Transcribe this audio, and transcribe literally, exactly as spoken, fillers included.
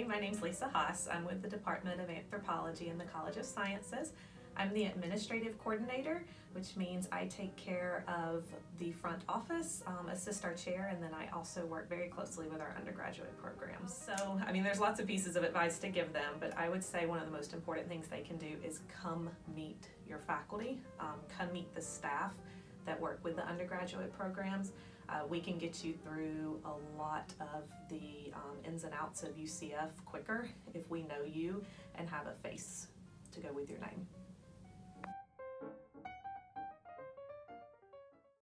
my name's Lisa Haas. I'm with the Department of Anthropology in the College of Sciences. I'm the administrative coordinator, which means I take care of the front office, um, assist our chair, and then I also work very closely with our undergraduate programs. So, I mean, there's lots of pieces of advice to give them, but I would say one of the most important things they can do is come meet your faculty, um, come meet the staff that work with the undergraduate programs. Uh, we can get you through a lot of the um, ins and outs of U C F quicker if we know you and have a face to go with your name.